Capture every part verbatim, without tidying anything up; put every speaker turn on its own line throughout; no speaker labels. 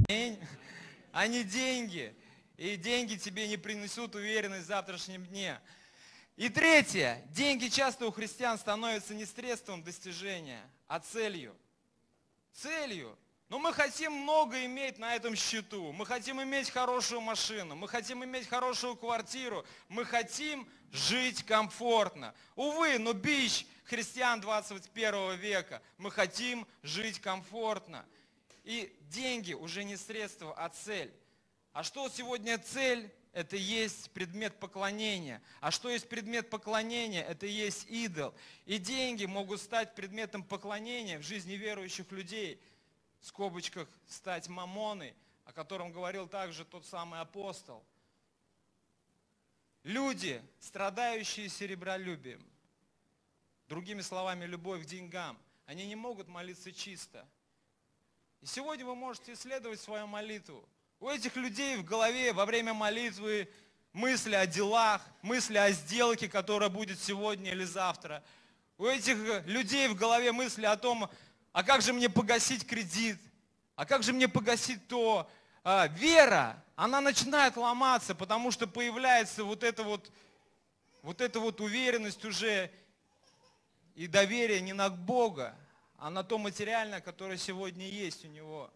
Аминь. А не деньги. И деньги тебе не принесут уверенность в завтрашнем дне. И третье. Деньги часто у христиан становятся не средством достижения, а целью. Целью. Но мы хотим много иметь на этом счету. Мы хотим иметь хорошую машину. Мы хотим иметь хорошую квартиру. Мы хотим жить комфортно. Увы, но бич христиан двадцать первого века. Мы хотим жить комфортно. И деньги уже не средство, а цель. А что сегодня цель? Это есть предмет поклонения. А что есть предмет поклонения? Это есть идол. И деньги могут стать предметом поклонения в жизни верующих людей. В скобочках стать мамоной, о котором говорил также тот самый апостол. Люди, страдающие серебролюбием, другими словами, любовь к деньгам, они не могут молиться чисто. И сегодня вы можете исследовать свою молитву. У этих людей в голове во время молитвы мысли о делах, мысли о сделке, которая будет сегодня или завтра. У этих людей в голове мысли о том, а как же мне погасить кредит, а как же мне погасить то. А, вера, она начинает ломаться, потому что появляется вот эта вот, вот эта вот уверенность уже и доверие не на Бога, а на то материальное, которое сегодня есть у него.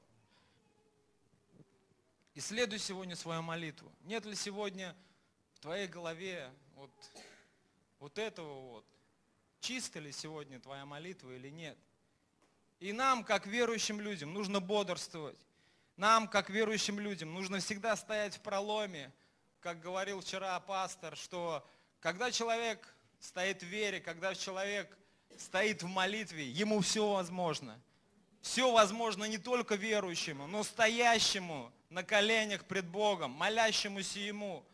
Исследуй сегодня свою молитву. Нет ли сегодня в твоей голове вот, вот этого вот? Чиста ли сегодня твоя молитва или нет? И нам, как верующим людям, нужно бодрствовать. Нам, как верующим людям, нужно всегда стоять в проломе. Как говорил вчера пастор, что когда человек стоит в вере, когда человек стоит в молитве, ему все возможно. Все возможно не только верующему, но стоящему на коленях пред Богом, молящемуся Ему.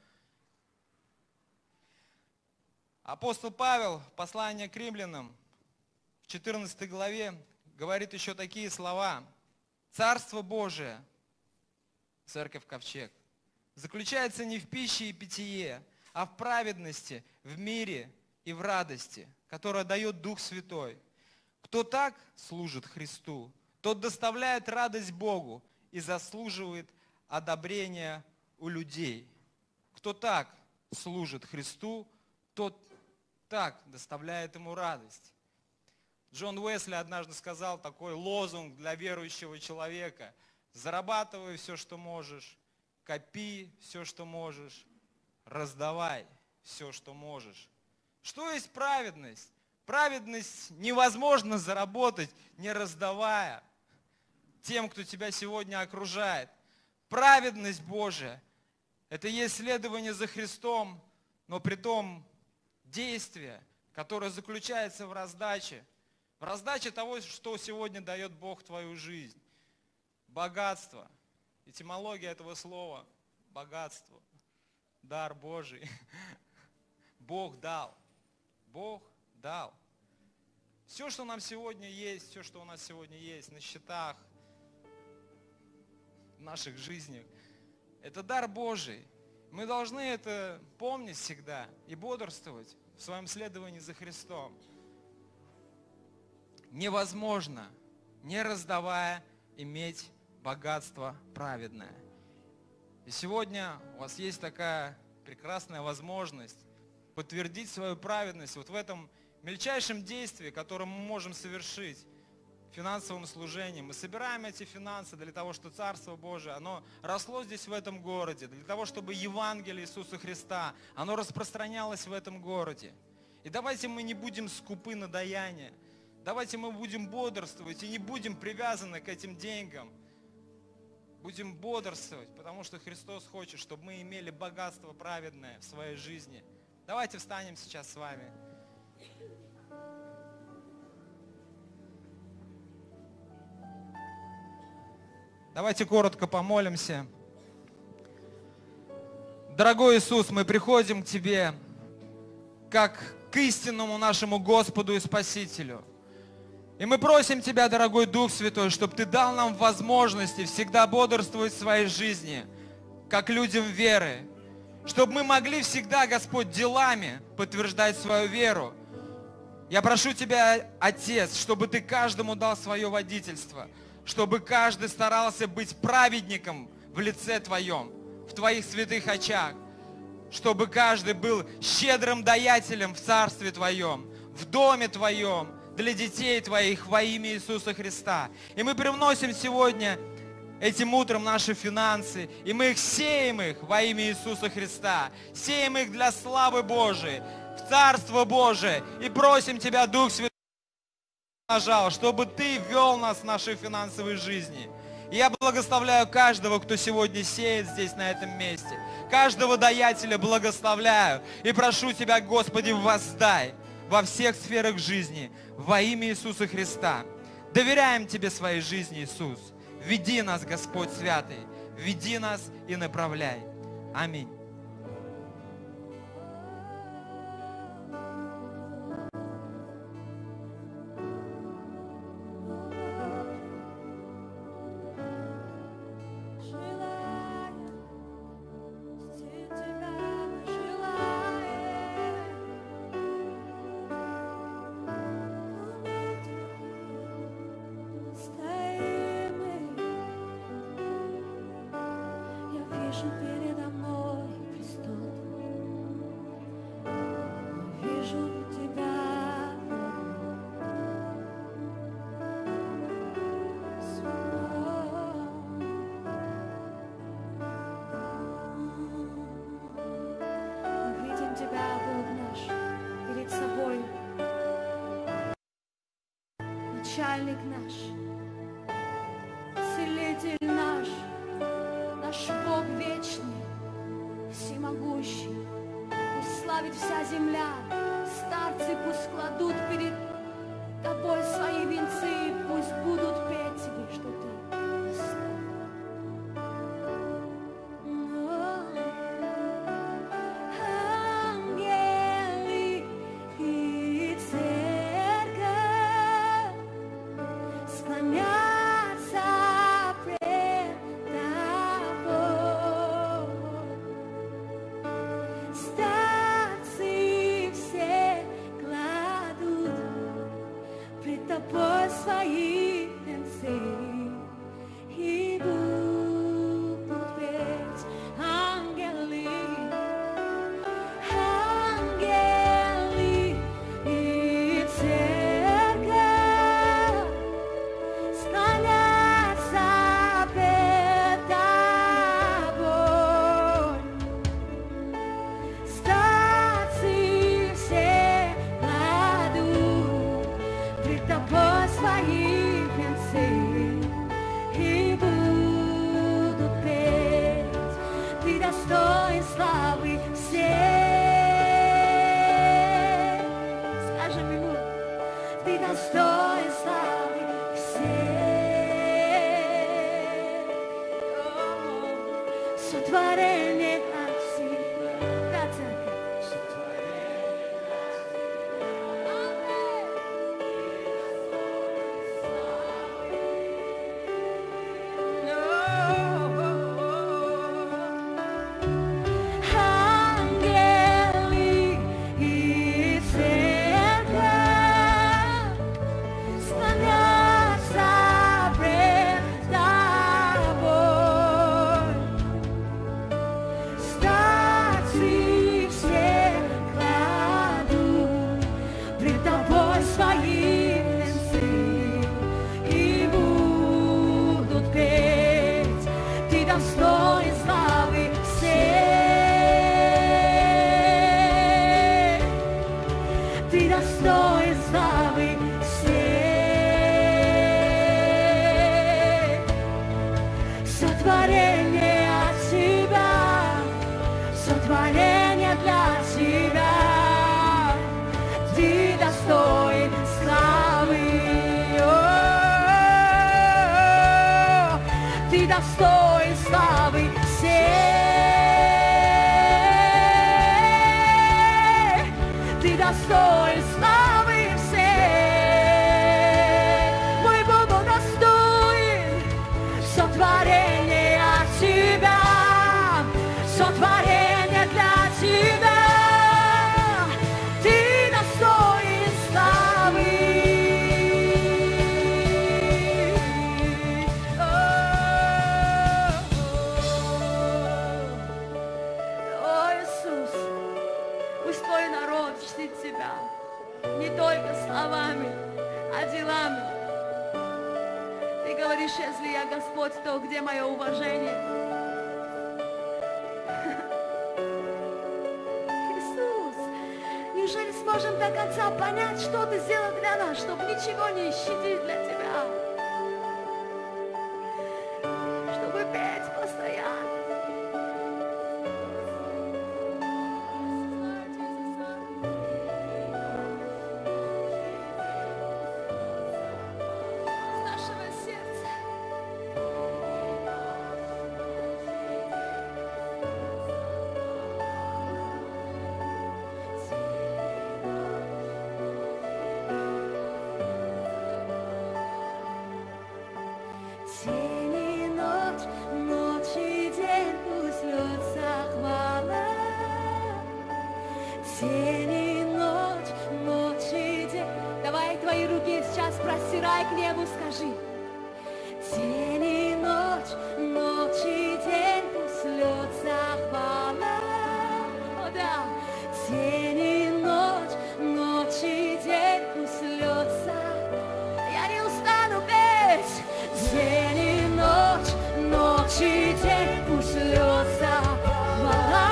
Апостол Павел, послание к римлянам, в четырнадцатой главе, говорит еще такие слова. Царство Божие, церковь Ковчег, заключается не в пище и питье, а в праведности, в мире и в радости, которая дает Дух Святой. Кто так служит Христу, тот доставляет радость Богу и заслуживает одобрения у людей. Кто так служит Христу, тот так доставляет ему радость. Джон Уэсли однажды сказал такой лозунг для верующего человека. Зарабатывай все, что можешь, копи все, что можешь, раздавай все, что можешь. Что есть праведность? Праведность невозможно заработать, не раздавая тем, кто тебя сегодня окружает. Праведность Божия – это есть следование за Христом, но при том действие, которое заключается в раздаче. В раздаче того, что сегодня дает Бог в твою жизнь. Богатство. Этимология этого слова – богатство. Дар Божий. Бог дал. Бог дал. Все, что нам сегодня есть, все, что у нас сегодня есть на счетах, в наших жизнях, это дар Божий. Мы должны это помнить всегда и бодрствовать в своем следовании за Христом. Невозможно, не раздавая, иметь богатство праведное. И сегодня у вас есть такая прекрасная возможность подтвердить свою праведность вот в этом мельчайшем действии, которое мы можем совершить в финансовом служении. Мы собираем эти финансы для того, чтобы Царство Божие, оно росло здесь, в этом городе, для того, чтобы Евангелие Иисуса Христа, оно распространялось в этом городе. И давайте мы не будем скупы на даяние. Давайте мы будем бодрствовать и не будем привязаны к этим деньгам. Будем бодрствовать, потому что Христос хочет, чтобы мы имели богатство праведное в своей жизни. Давайте встанем сейчас с вами. Давайте коротко помолимся. Дорогой Иисус, мы приходим к Тебе как к истинному нашему Господу и Спасителю. И мы просим Тебя, дорогой Дух Святой, чтобы Ты дал нам возможности всегда бодрствовать в своей жизни, как людям веры. Чтобы мы могли всегда, Господь, делами подтверждать свою веру. Я прошу Тебя, Отец, чтобы Ты каждому дал свое водительство, чтобы каждый старался быть праведником в лице Твоем, в Твоих святых очах, чтобы каждый был щедрым даятелем в Царстве Твоем, в доме Твоем, для детей Твоих во имя Иисуса Христа. И мы привносим сегодня этим утром наши финансы, и мы их сеем их во имя Иисуса Христа, сеем их для славы Божией, в Царство Божие, и просим Тебя, Дух Святой, чтобы Ты вел нас в нашей финансовой жизни. И я благословляю каждого, кто сегодня сеет здесь, на этом месте. Каждого даятеля благословляю. И прошу Тебя, Господи, воздай во всех сферах жизни во имя Иисуса Христа. Доверяем Тебе своей жизни, Иисус. Веди нас, Господь святый. Веди нас и направляй. Аминь.
Начальник наш, Целитель наш, наш Бог вечный, всемогущий. Пусть славит вся земля, старцы пусть кладут перед Тобой свои венцы, пусть будут петь Тебе, что Ты Тебя. Не только словами, а делами. Ты говоришь, если я Господь, то где мое уважение? Иисус, неужели сможем до конца понять, что Ты сделал для нас, чтобы ничего не щадить для Тебя? Чтобы петь постоянно. Простирай к небу, скажи. День и ночь, ночь и день, пусть льется хвала. О, да. День и ночь, ночь и день, пусть льется. Я не устану петь. День и ночь, ночь и день, пусть льется хвала.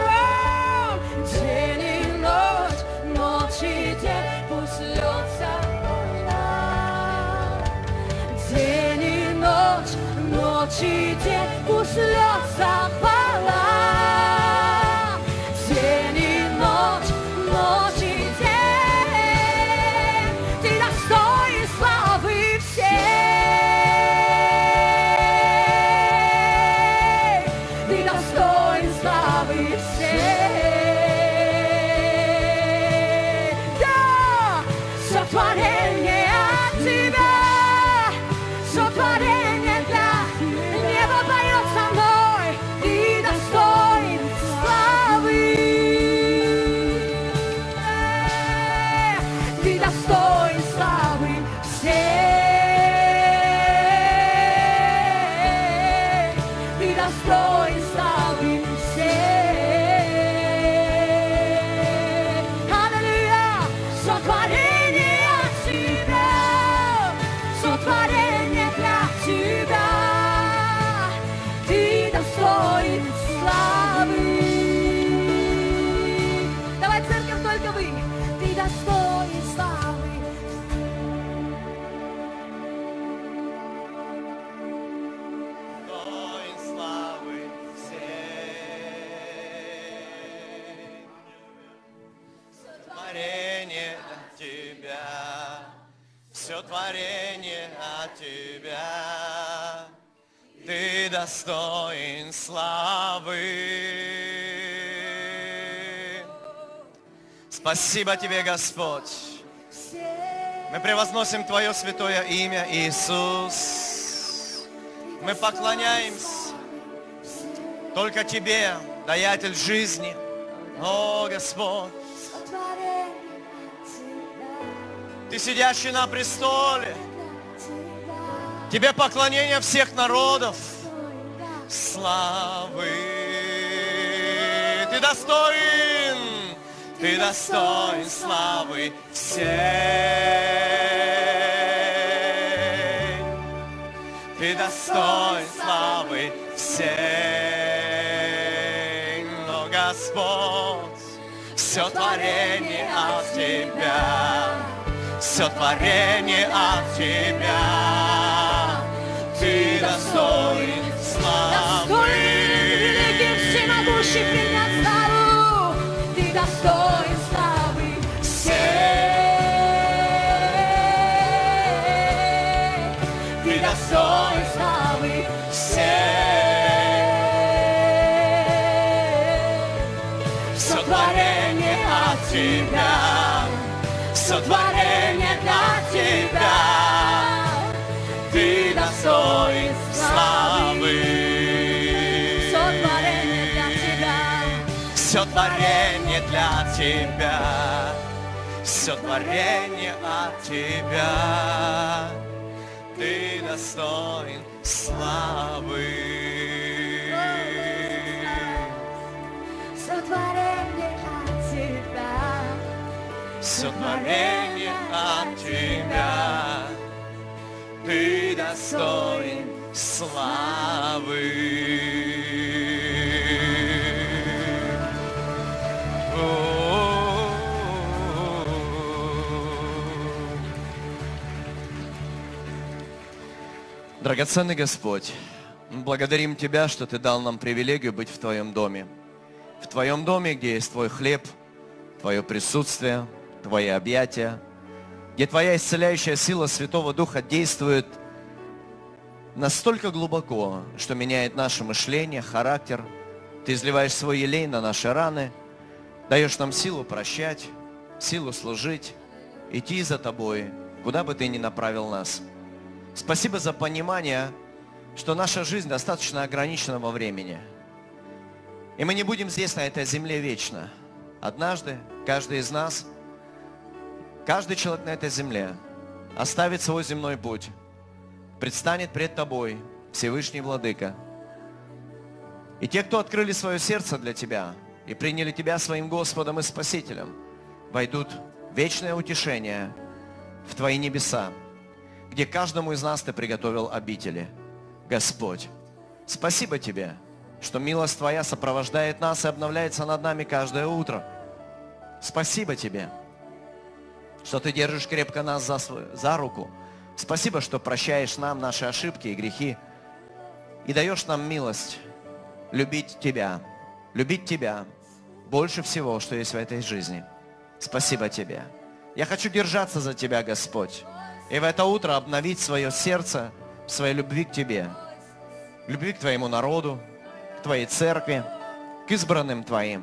День и ночь, ночь и день, пусть льется. День и ночь, ночь и день, пусть льется хвала. День и ночь, ночь и день, Ты достоин славы всей. Ты достоин славы всей. Да, сотворение от Тебя. Сотворение для небо поет со мной. Ты достоин славы. Ты достоин славы всей. Ты достоин славы всей. Аллилуйя! Сотворение от Тебя. Сотворение для Тебя, Ты достоин славы. Давай, церковь, только вы. Ты достоин славы.
Достоин славы всей. Творение для Тебя. Все творение от Тебя, Ты достоин славы. Спасибо Тебе, Господь. Мы превозносим Твое святое имя, Иисус. Мы поклоняемся только Тебе, даятель жизни. О, Господь. Ты сидящий на престоле. Тебе поклонение всех народов. Славы. Ты достоин. Ты достоин славы всей. Ты достоин славы всей. Но, Господь, все творение от Тебя. Все творение от Тебя, Ты достоин славы.
Достоин великий, всемогущий, принять славу. Ты достоин славы всей. Ты достоин славы всей. Все творение от Тебя. Все творение для Тебя, Ты достоин славы. Все творение для Тебя,
Все творение для Тебя, все творение от Тебя, Ты достоин славы.
Все творение от Тебя.
все творение от Тебя. Ты достоин славы. Драгоценный Господь, мы благодарим Тебя, что Ты дал нам привилегию быть в Твоем доме. В Твоем доме, где есть Твой хлеб, Твое присутствие, Твои объятия, где Твоя исцеляющая сила Святого Духа действует настолько глубоко, что меняет наше мышление, характер. Ты изливаешь свой елей на наши раны, даешь нам силу прощать, силу служить, идти за Тобой, куда бы Ты ни направил нас. Спасибо за понимание, что наша жизнь достаточно ограничена во времени. И мы не будем здесь, на этой земле, вечно. Однажды каждый из нас, каждый человек на этой земле оставит свой земной путь, предстанет пред Тобой, Всевышний Владыка. И те, кто открыли свое сердце для Тебя и приняли Тебя своим Господом и Спасителем, войдут в вечное утешение в Твои небеса, где каждому из нас Ты приготовил обители. Господь, спасибо Тебе, что милость Твоя сопровождает нас и обновляется над нами каждое утро. Спасибо Тебе, что Ты держишь крепко нас за, свою, за руку. Спасибо, что прощаешь нам наши ошибки и грехи и даешь нам милость любить Тебя, любить Тебя больше всего, что есть в этой жизни. Спасибо Тебе. Я хочу держаться за Тебя, Господь, и в это утро обновить свое сердце в своей любви к Тебе, любви к Твоему народу, к Твоей церкви, к избранным Твоим.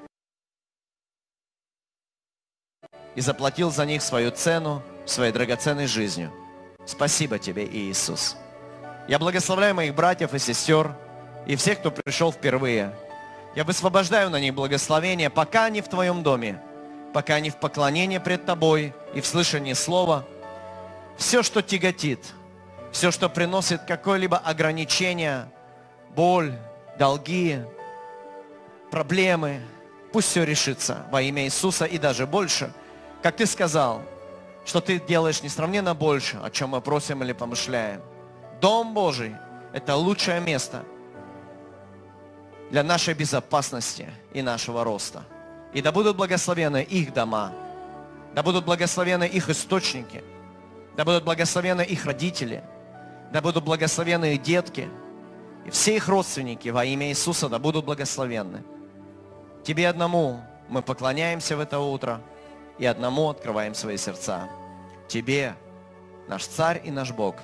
И заплатил за них свою цену своей драгоценной жизнью. Спасибо Тебе, Иисус. Я благословляю моих братьев и сестер и всех, кто пришел впервые. Я высвобождаю на них благословение, пока они в Твоем доме, пока они в поклонении пред Тобой и в слышании Слова. Все, что тяготит, все, что приносит какое-либо ограничение, боль, долги, проблемы, пусть все решится во имя Иисуса и даже больше. Как Ты сказал, что Ты делаешь несравненно больше, о чем мы просим или помышляем. Дом Божий – это лучшее место для нашей безопасности и нашего роста. И да будут благословены их дома, да будут благословены их источники, да будут благословены их родители, да будут благословены их детки, и все их родственники во имя Иисуса да будут благословенны. Тебе одному мы поклоняемся в это утро и одному открываем свои сердца. Тебе, наш Царь и наш Бог,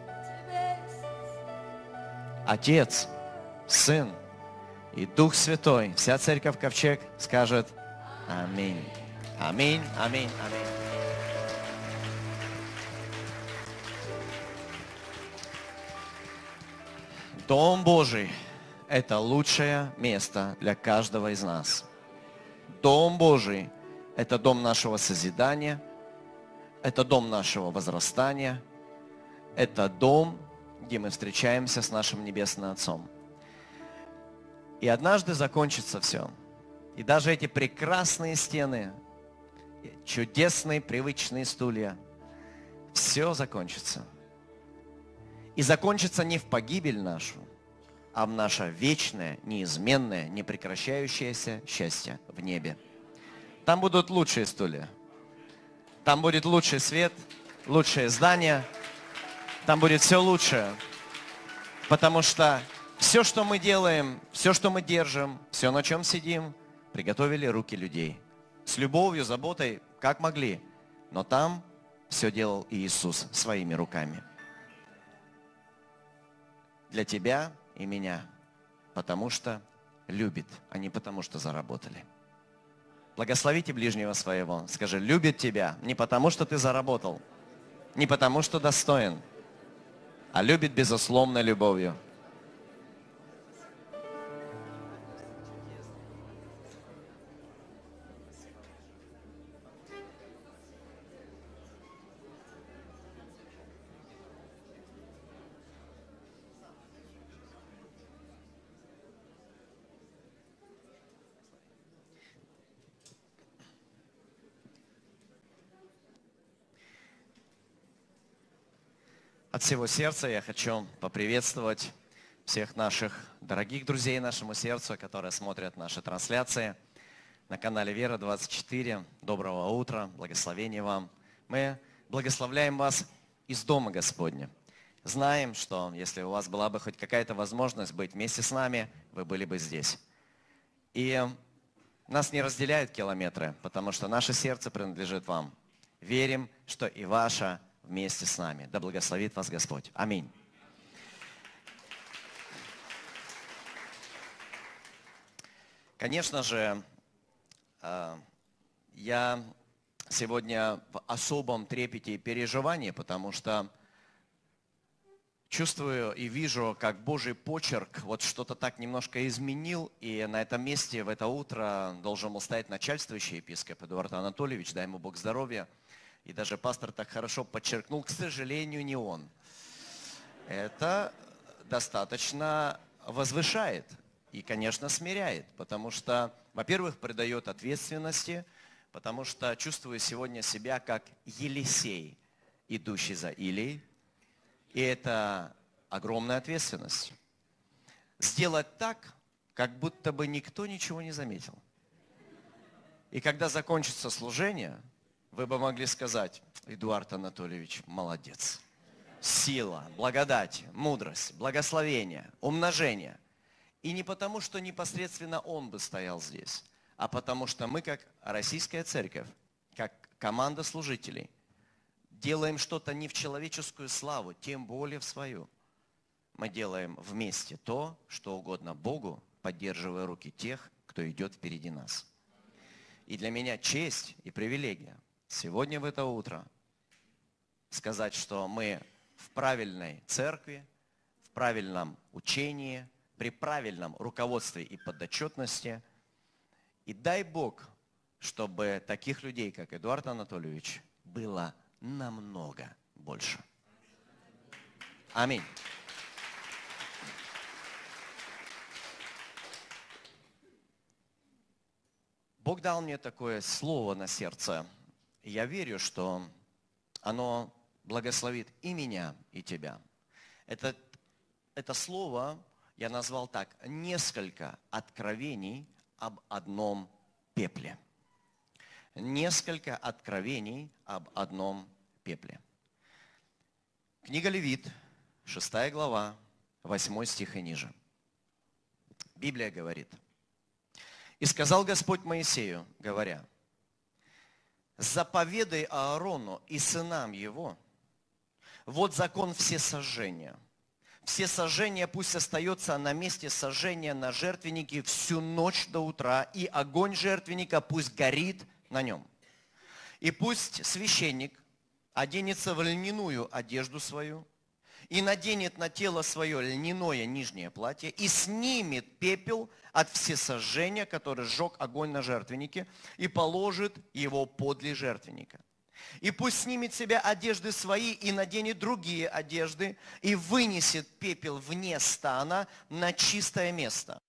Отец, Сын и Дух Святой. Вся Церковь Ковчег скажет аминь. Аминь, аминь, аминь. Дом Божий – это лучшее место для каждого из нас. Дом Божий – это дом нашего созидания, это дом нашего возрастания, это дом, где мы встречаемся с нашим Небесным Отцом. И однажды закончится все. И даже эти прекрасные стены, чудесные, привычные стулья, все закончится. И закончится не в погибель нашу, а в наше вечное, неизменное, непрекращающееся счастье в небе. Там будут лучшие стулья. Там будет лучший свет, лучшее здание. Там будет все лучшее. Потому что все, что мы делаем, все, что мы держим, все, на чем сидим, приготовили руки людей. С любовью, заботой, как могли. Но там все делал Иисус своими руками. Для тебя и меня. Потому что любит, а не потому что заработали. Благословите ближнего своего. Скажи, любит тебя не потому, что ты заработал, не потому, что достоин, а любит безусловной любовью. От всего сердца я хочу поприветствовать всех наших дорогих друзей нашему сердцу, которые смотрят наши трансляции на канале Вера двадцать четыре. Доброго утра, благословения вам. Мы благословляем вас из Дома Господня. Знаем, что если у вас была бы хоть какая-то возможность быть вместе с нами, вы были бы здесь. И нас не разделяют километры, потому что наше сердце принадлежит вам. Верим, что и ваше вместе с нами. Да благословит вас Господь. Аминь. Конечно же, я сегодня в особом трепете и переживании, потому что чувствую и вижу, как Божий почерк вот что-то так немножко изменил, и на этом месте в это утро должен был стоять начальствующий епископ Эдуард Анатольевич, дай ему Бог здоровья. И даже пастор так хорошо подчеркнул, к сожалению, не он. Это достаточно возвышает и, конечно, смиряет, потому что, во-первых, придает ответственности, потому что чувствую сегодня себя как Елисей, идущий за Илией. И это огромная ответственность. Сделать так, как будто бы никто ничего не заметил. И когда закончится служение, вы бы могли сказать: Эдуард Анатольевич, молодец. Сила, благодать, мудрость, благословение, умножение. И не потому, что непосредственно он бы стоял здесь, а потому что мы, как Российская Церковь, как команда служителей, делаем что-то не в человеческую славу, тем более в свою. Мы делаем вместе то, что угодно Богу, поддерживая руки тех, кто идет впереди нас. И для меня честь и привилегия сегодня в это утро сказать, что мы в правильной церкви, в правильном учении, при правильном руководстве и подотчетности. И дай Бог, чтобы таких людей, как Эдуард Анатольевич, было намного больше. Аминь. Бог дал мне такое слово на сердце. И я верю, что оно благословит и меня, и тебя. Это, это слово я назвал так: несколько откровений об одном пепле. Несколько откровений об одном пепле. Книга Левит, шестая глава, восьмой стих и ниже. Библия говорит: «И сказал Господь Моисею, говоря: заповедай Аарону и сынам его, вот закон всесожжения. Всесожжение пусть остается на месте сожжения на жертвеннике всю ночь до утра, и огонь жертвенника пусть горит на нем. И пусть священник оденется в льняную одежду свою, и наденет на тело свое льняное нижнее платье, и снимет пепел от всесожжения, который сжег огонь на жертвеннике, и положит его подле жертвенника. И пусть снимет с себя одежды свои и наденет другие одежды, и вынесет пепел вне стана на чистое место».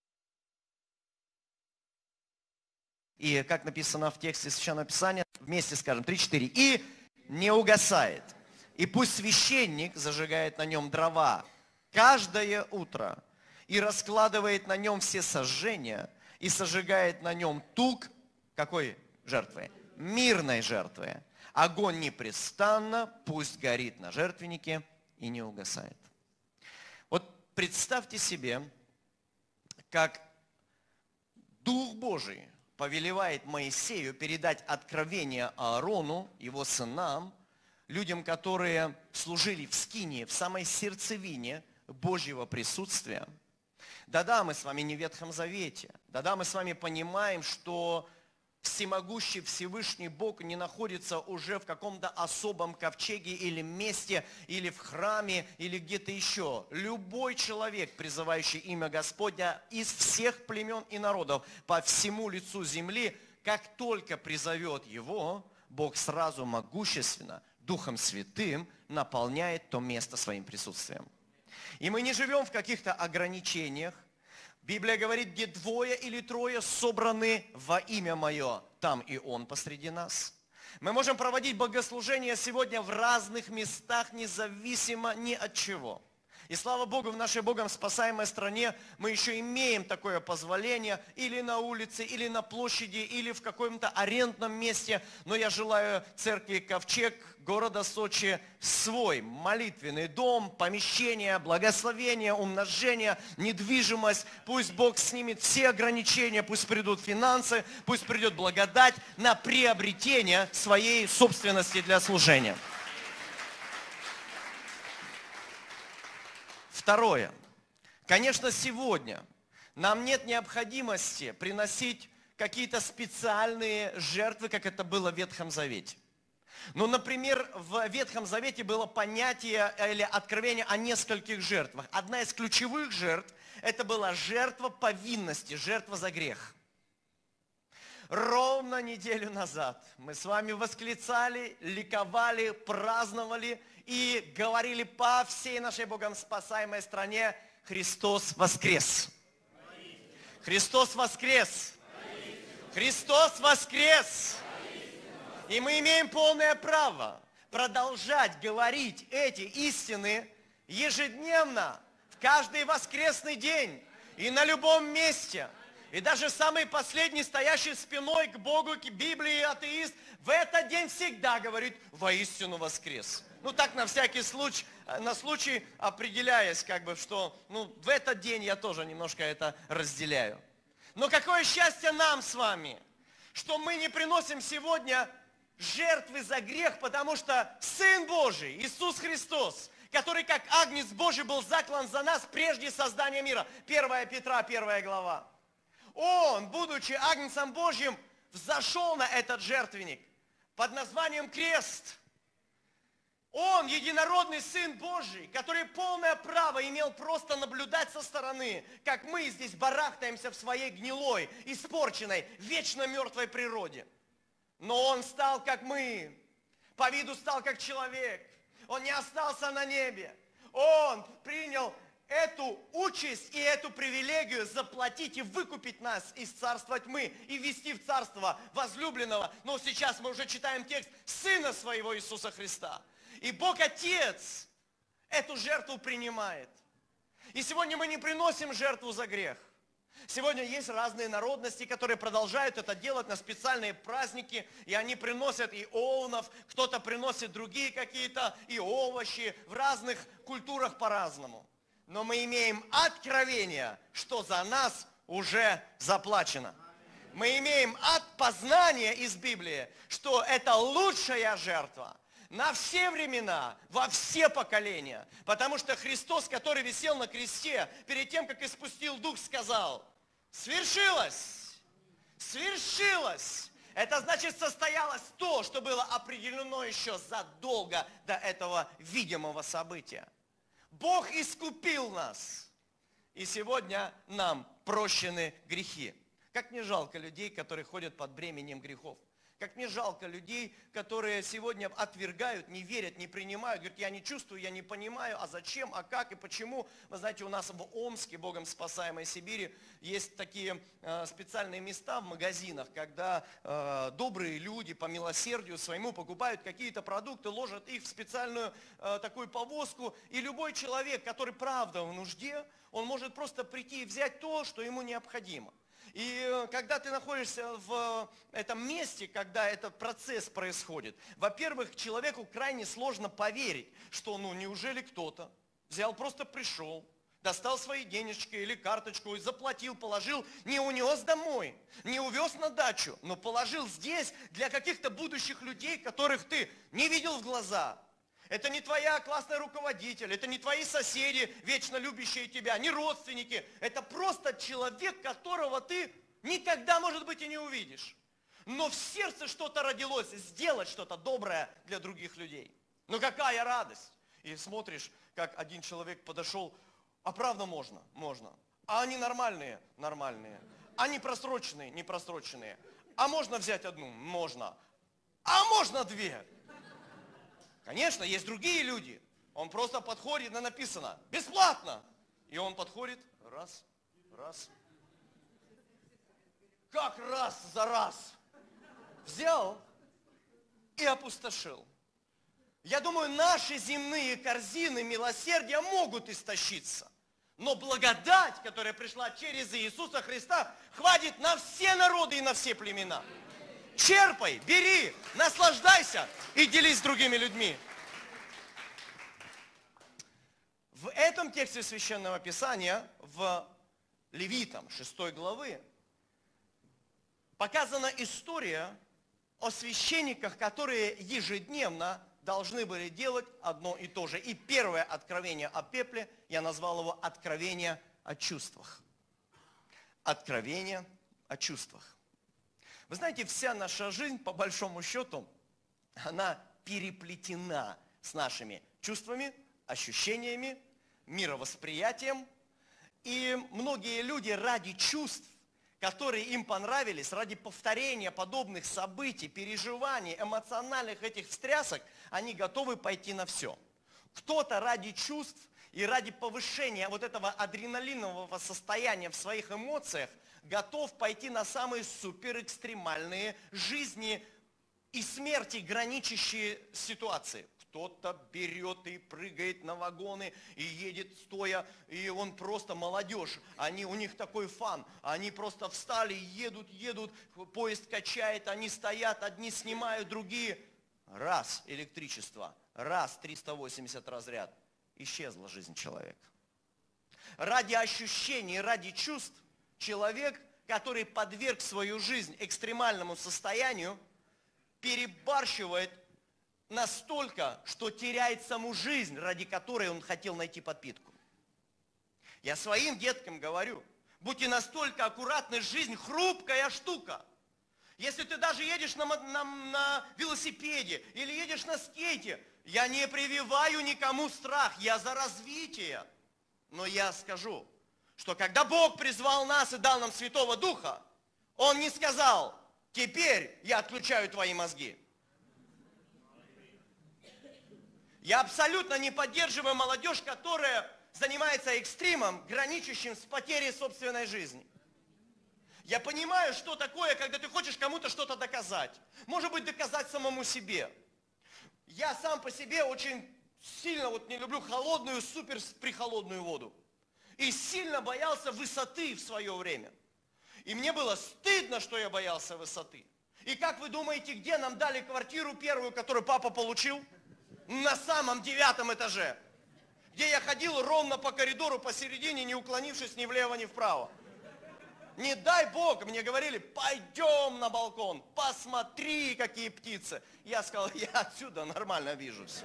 И как написано в тексте Священного Писания, вместе скажем, три-четыре. «И не угасает. И пусть священник зажигает на нем дрова каждое утро, и раскладывает на нем все сожжения, и сожигает на нем тук». Какой жертвы? Мирной жертвы. Огонь непрестанно пусть горит на жертвеннике и не угасает. Вот представьте себе, как Дух Божий повелевает Моисею передать откровение Аарону, его сынам, людям, которые служили в скинии, в самой сердцевине Божьего присутствия. Да-да, мы с вами не в Ветхом Завете. Да-да, мы с вами понимаем, что всемогущий Всевышний Бог не находится уже в каком-то особом ковчеге или месте, или в храме, или где-то еще. Любой человек, призывающий имя Господня из всех племен и народов по всему лицу земли, как только призовет его, Бог сразу могущественно, Духом Святым наполняет то место своим присутствием. И мы не живем в каких-то ограничениях. Библия говорит, где двое или трое собраны во имя Мое, там и Он посреди нас. Мы можем проводить богослужения сегодня в разных местах, независимо ни от чего. И слава Богу, в нашей Богом спасаемой стране мы еще имеем такое позволение или на улице, или на площади, или в каком-то арендном месте. Но я желаю церкви Ковчег города Сочи свой молитвенный дом, помещение, благословение, умножение, недвижимость. Пусть Бог снимет все ограничения, пусть придут финансы, пусть придет благодать на приобретение своей собственности для служения. Второе. Конечно, сегодня нам нет необходимости приносить какие-то специальные жертвы, как это было в Ветхом Завете. Ну, например, в Ветхом Завете было понятие или откровение о нескольких жертвах. Одна из ключевых жертв – это была жертва повинности, жертва за грех. Ровно неделю назад мы с вами восклицали, ликовали, праздновали и говорили по всей нашей Богом спасаемой стране: Христос воскрес! Христос воскрес! Христос воскрес! И мы имеем полное право продолжать говорить эти истины ежедневно, в каждый воскресный день и на любом месте. И даже самый последний, стоящий спиной к Богу, к Библии атеист, в этот день всегда говорит: воистину воскрес. Ну так на всякий случай, на случай определяясь, как бы, что ну, в этот день я тоже немножко это разделяю. Но какое счастье нам с вами, что мы не приносим сегодня жертвы за грех, потому что Сын Божий, Иисус Христос, который как Агнец Божий был заклан за нас прежде создания мира. первое Петра, первая глава. Он, будучи Агнцем Божьим, взошел на этот жертвенник под названием крест. Он, единородный Сын Божий, который полное право имел просто наблюдать со стороны, как мы здесь барахтаемся в своей гнилой, испорченной, вечно мертвой природе. Но Он стал, как мы, по виду стал, как человек. Он не остался на небе. Он принял эту участь и эту привилегию заплатить и выкупить нас из царства тьмы и ввести в царство возлюбленного. Но сейчас мы уже читаем текст Сына Своего Иисуса Христа. И Бог Отец эту жертву принимает. И сегодня мы не приносим жертву за грех. Сегодня есть разные народности, которые продолжают это делать на специальные праздники, и они приносят и овнов, кто-то приносит другие какие-то и овощи, в разных культурах по-разному. Но мы имеем откровение, что за нас уже заплачено. Мы имеем от познания из Библии, что это лучшая жертва на все времена, во все поколения. Потому что Христос, который висел на кресте, перед тем, как испустил Дух, сказал: свершилось! Свершилось! Это значит, состоялось то, что было определено еще задолго до этого видимого события. Бог искупил нас. И сегодня нам прощены грехи. Как мне жалко людей, которые ходят под бременем грехов. Как мне жалко людей, которые сегодня отвергают, не верят, не принимают. Говорят: я не чувствую, я не понимаю, а зачем, а как и почему. Вы знаете, у нас в Омске, Богом спасаемой Сибири, есть такие э, специальные места в магазинах, когда э, добрые люди по милосердию своему покупают какие-то продукты, ложат их в специальную э, такую повозку. И любой человек, который правда в нужде, он может просто прийти и взять то, что ему необходимо. И когда ты находишься в этом месте, когда этот процесс происходит, во-первых, человеку крайне сложно поверить, что ну неужели кто-то взял, просто пришел, достал свои денежки или карточку и заплатил, положил, не унес домой, не увез на дачу, но положил здесь для каких-то будущих людей, которых ты не видел в глаза. Это не твоя классная руководитель, это не твои соседи, вечно любящие тебя, не родственники. Это просто человек, которого ты никогда, может быть, и не увидишь. Но в сердце что-то родилось, сделать что-то доброе для других людей. Ну какая радость! И смотришь, как один человек подошел: а правда можно? Можно. А они нормальные? Нормальные. Они просроченные? Не просроченные. А можно взять одну? Можно. А можно две? Конечно, есть другие люди. Он просто подходит, на написано: бесплатно. И он подходит, раз, раз. Как раз за раз? Взял.
и опустошил. Я думаю, наши земные корзины милосердия могут истощиться. Но благодать, которая пришла через Иисуса Христа, хватит на все народы и на все племена. Черпай, бери, наслаждайся и делись с другими людьми. В этом тексте Священного Писания, в Левитам шестой главы, показана история о священниках, которые ежедневно должны были делать одно и то же. И первое откровение о пепле, я назвал его «Откровение о чувствах». Откровение о чувствах. Вы знаете, вся наша жизнь, по большому счету, она переплетена с нашими чувствами, ощущениями, мировосприятием. И многие люди ради чувств, которые им понравились, ради повторения подобных событий, переживаний, эмоциональных этих встрясок, они готовы пойти на все. Кто-то ради чувств и ради повышения вот этого адреналинового состояния в своих эмоциях готов пойти на самые суперэкстремальные жизни и смерти граничащие ситуации. Кто-то берет и прыгает на вагоны и едет стоя, и он просто молодежь. Они, у них такой фан. Они просто встали, едут, едут, поезд качает, они стоят, одни снимают, другие. Раз электричество, раз триста восемьдесят разряд. Исчезла жизнь человека. Ради ощущений, ради чувств человек, который подверг свою жизнь экстремальному состоянию, перебарщивает настолько, что теряет саму жизнь, ради которой он хотел найти подпитку. Я своим деткам говорю, будьте настолько аккуратны, жизнь хрупкая штука. Если ты даже едешь на, на, на велосипеде или едешь на скейте, я не прививаю никому страх, я за развитие. Но я скажу, что когда Бог призвал нас и дал нам Святого Духа, Он не сказал, теперь я отключаю твои мозги. Я абсолютно не поддерживаю молодежь, которая занимается экстримом, граничащим с потерей собственной жизни. Я понимаю, что такое, когда ты хочешь кому-то что-то доказать. Может быть, доказать самому себе. Я сам по себе очень сильно вот не люблю холодную, супер прихолодную воду. И сильно боялся высоты в свое время. И мне было стыдно, что я боялся высоты. И как вы думаете, где нам дали квартиру первую, которую папа получил? На самом девятом этаже, где я ходил ровно по коридору посередине, не уклонившись ни влево, ни вправо. Не дай Бог, мне говорили, пойдем на балкон, посмотри, какие птицы. Я сказал, я отсюда нормально вижу все.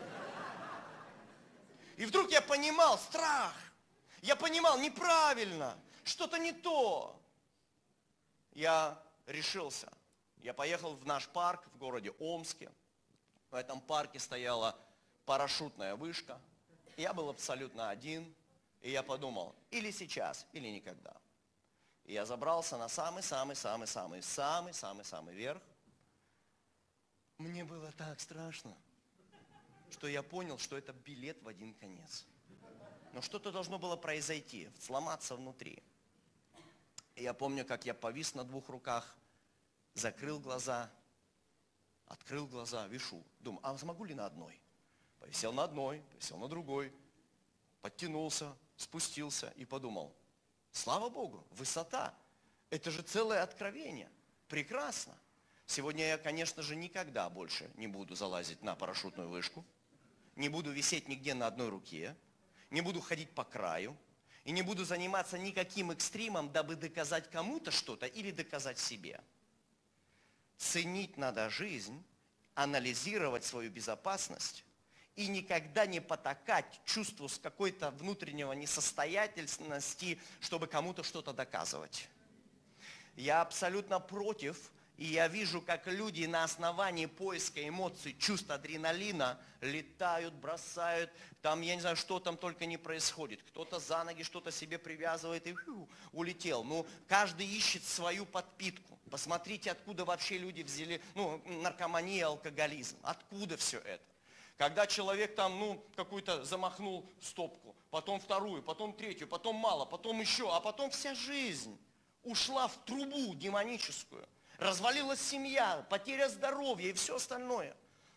И вдруг я понимал страх, я понимал неправильно, что-то не то. Я решился, я поехал в наш парк в городе Омске. В этом парке стояла парашютная вышка. Я был абсолютно один. И я подумал, или сейчас, или никогда. И я забрался на самый-самый-самый-самый-самый-самый верх. Мне было так страшно, что я понял, что это билет в один конец. Но что-то должно было произойти, сломаться внутри. И я помню, как я повис на двух руках, закрыл глаза, открыл глаза, вишу. Думаю, а смогу ли на одной? Повисел на одной, повисел на другой, подтянулся, спустился и подумал, слава Богу, высота. Это же целое откровение. Прекрасно. Сегодня я, конечно же, никогда больше не буду залазить на парашютную вышку, не буду висеть нигде на одной руке, не буду ходить по краю и не буду заниматься никаким экстримом, дабы доказать кому-то что-то или доказать себе. Ценить надо жизнь, анализировать свою безопасность и никогда не потакать чувству с какой-то внутреннего несостоятельности, чтобы кому-то что-то доказывать. Я абсолютно против, и я вижу, как люди на основании поиска эмоций, чувств, адреналина летают, бросают, там, я не знаю, что там только не происходит. Кто-то за ноги что-то себе привязывает и фу, улетел. Ну, каждый ищет свою подпитку. Посмотрите, откуда вообще люди взяли, ну, наркомания, алкоголизм. Откуда все это? Когда человек там, ну, какую-то замахнул стопку, потом вторую, потом третью, потом мало, потом еще, а потом вся жизнь ушла в трубу демоническую. Развалилась семья, потеря здоровья и все остальное.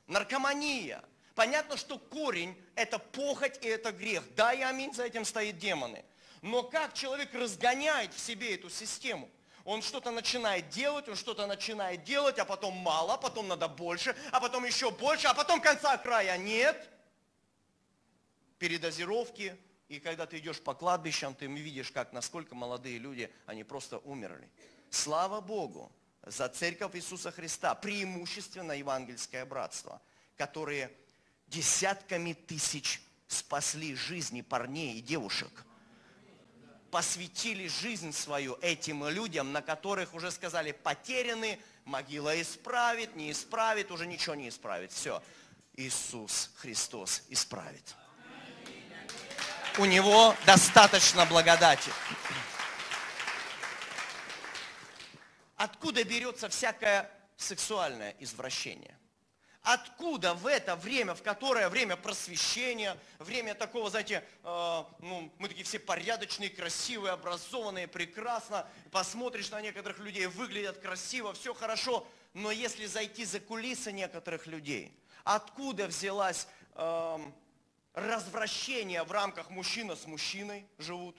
наркомания. Понятно, что корень – это похоть и это грех. Да и аминь, за этим стоят демоны. Но как человек разгоняет в себе эту систему? Он что-то начинает делать, он что-то начинает делать, а потом мало, а потом надо больше, а потом еще больше, а потом конца края нет. Передозировки. И когда ты идешь по кладбищам, ты видишь, как, насколько молодые люди, они просто умерли. Слава Богу за Церковь Иисуса Христа, преимущественно евангельское братство, которые десятками тысяч спасли жизни парней и девушек. Посвятили жизнь свою этим людям, на которых уже сказали потеряны, могила исправит, не исправит, уже ничего не исправит. Все, Иисус Христос исправит. У Него достаточно благодати. Откуда берется всякое сексуальное извращение? Откуда в это время, в которое время просвещения, время такого, знаете, э, ну, мы такие все порядочные, красивые, образованные, прекрасно, посмотришь на некоторых людей, выглядят красиво, все хорошо, но если зайти за кулисы некоторых людей, откуда взялась э, развращение в рамках мужчина с мужчиной живут,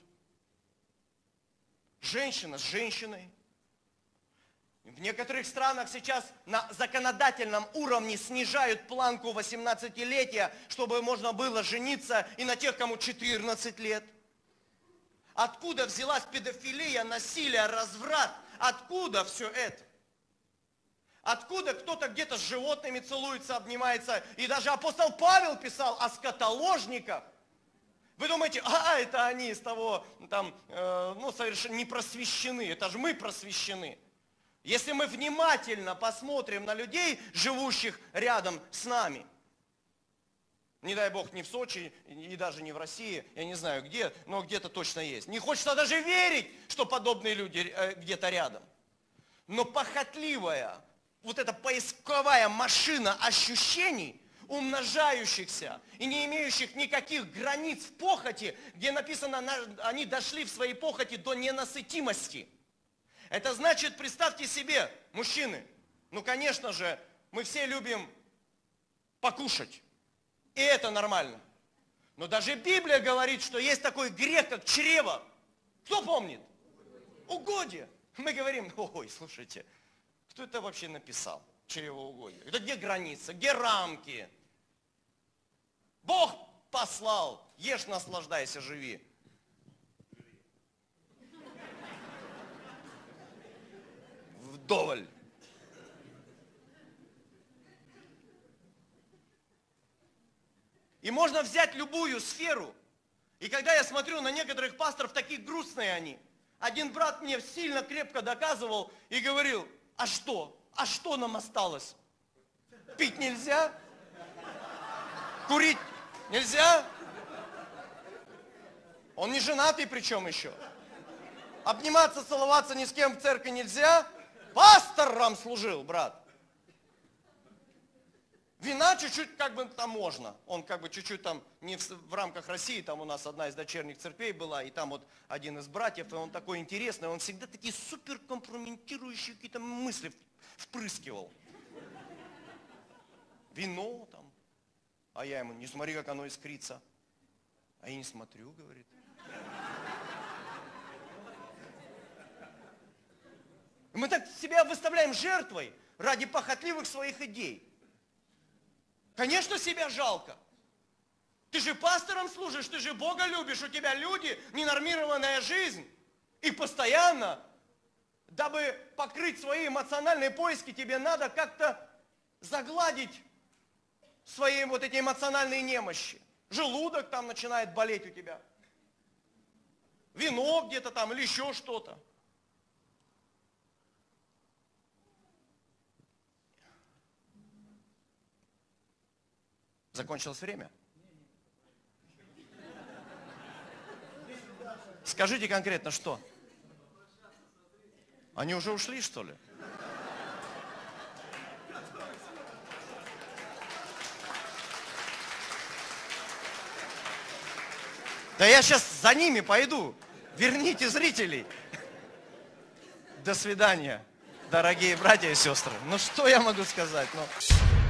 женщина с женщиной? В некоторых странах сейчас на законодательном уровне снижают планку восемнадцатилетия, чтобы можно было жениться и на тех, кому четырнадцать лет. Откуда взялась педофилия, насилие, разврат? Откуда все это? Откуда кто-то где-то с животными целуется, обнимается? И даже апостол Павел писал о скотоложниках. Вы думаете, а, это они из того, там, э, ну, совершенно не просвещены. Это же мы просвещены. Если мы внимательно посмотрим на людей, живущих рядом с нами, не дай Бог, не в Сочи и даже не в России, я не знаю где, но где-то точно есть. Не хочется даже верить, что подобные люди где-то рядом. Но похотливая, вот эта поисковая машина ощущений, умножающихся и не имеющих никаких границ в похоти, где написано, они дошли в своей похоти до ненасытимости. Это значит, представьте себе, мужчины, ну, конечно же, мы все любим покушать. И это нормально. Но даже Библия говорит, что есть такой грех, как чрево. Кто помнит? Угодие. Мы говорим, ой, слушайте, кто это вообще написал? Чревоугодие. Это где граница, где рамки? Бог послал, ешь, наслаждайся, живи. Вдоволь. И можно взять любую сферу. И когда я смотрю на некоторых пасторов, такие грустные они. Один брат мне сильно крепко доказывал и говорил, а что? А что нам осталось? Пить нельзя? Курить нельзя? Он не женатый причем еще. Обниматься, целоваться ни с кем в церкви нельзя? Пастором служил, брат. Вина чуть-чуть как бы там можно. Он как бы чуть-чуть там не в, в рамках России, там у нас одна из дочерних церквей была, и там вот один из братьев, и он такой интересный, он всегда такие супер компрометирующие какие-то мысли впрыскивал. Вино там. А я ему, не смотри, как оно искрится. А я не смотрю, говорит. Мы так себя выставляем жертвой ради похотливых своих идей. Конечно, себя жалко. Ты же пастором служишь, ты же Бога любишь, у тебя люди, ненормированная жизнь. И постоянно, дабы покрыть свои эмоциональные поиски, тебе надо как-то загладить свои вот эти эмоциональные немощи. Желудок там начинает болеть у тебя. Вино где-то там или еще что-то. Закончилось время? Скажите конкретно, что? Они уже ушли, что ли? Да я сейчас за ними пойду. Верните зрителей. До свидания, дорогие братья и сестры. Ну что я могу сказать? Ну...